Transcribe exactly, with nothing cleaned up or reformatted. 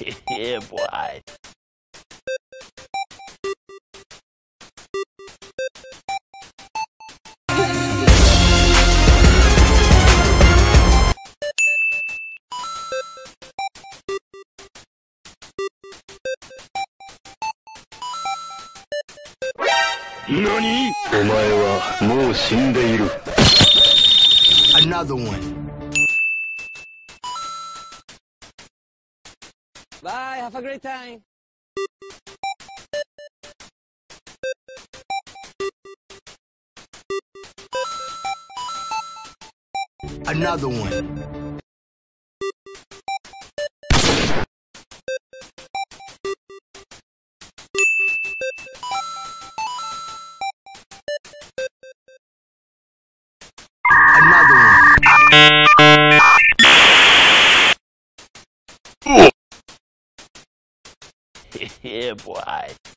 Yeah, boy. 何？お前はもう死んでいる。 Another one. Bye, have a great time. Another one. Another one. Yeah, boy.